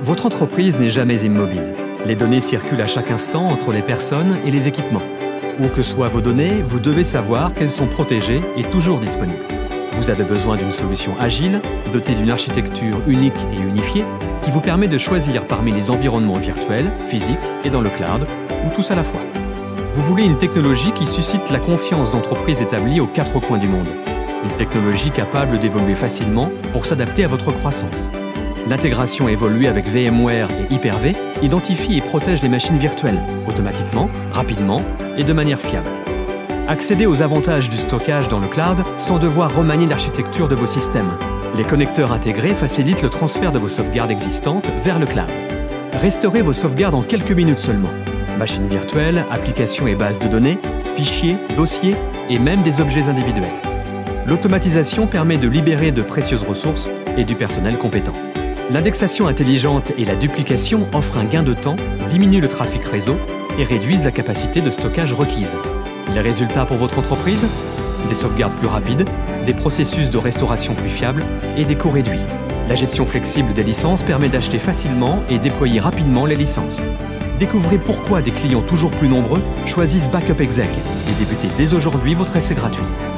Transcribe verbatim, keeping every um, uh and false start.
Votre entreprise n'est jamais immobile. Les données circulent à chaque instant entre les personnes et les équipements. Où que soient vos données, vous devez savoir qu'elles sont protégées et toujours disponibles. Vous avez besoin d'une solution agile, dotée d'une architecture unique et unifiée, qui vous permet de choisir parmi les environnements virtuels, physiques et dans le cloud, ou tous à la fois. Vous voulez une technologie qui suscite la confiance d'entreprises établies aux quatre coins du monde. Une technologie capable d'évoluer facilement pour s'adapter à votre croissance. L'intégration évoluée avec VMware et Hyper-V identifie et protège les machines virtuelles, automatiquement, rapidement et de manière fiable. Accédez aux avantages du stockage dans le cloud sans devoir remanier l'architecture de vos systèmes. Les connecteurs intégrés facilitent le transfert de vos sauvegardes existantes vers le cloud. Restaurez vos sauvegardes en quelques minutes seulement. Machines virtuelles, applications et bases de données, fichiers, dossiers et même des objets individuels. L'automatisation permet de libérer de précieuses ressources et du personnel compétent. L'indexation intelligente et la duplication offrent un gain de temps, diminuent le trafic réseau et réduisent la capacité de stockage requise. Les résultats pour votre entreprise? Des sauvegardes plus rapides, des processus de restauration plus fiables et des coûts réduits. La gestion flexible des licences permet d'acheter facilement et déployer rapidement les licences. Découvrez pourquoi des clients toujours plus nombreux choisissent Backup Exec et débutez dès aujourd'hui votre essai gratuit.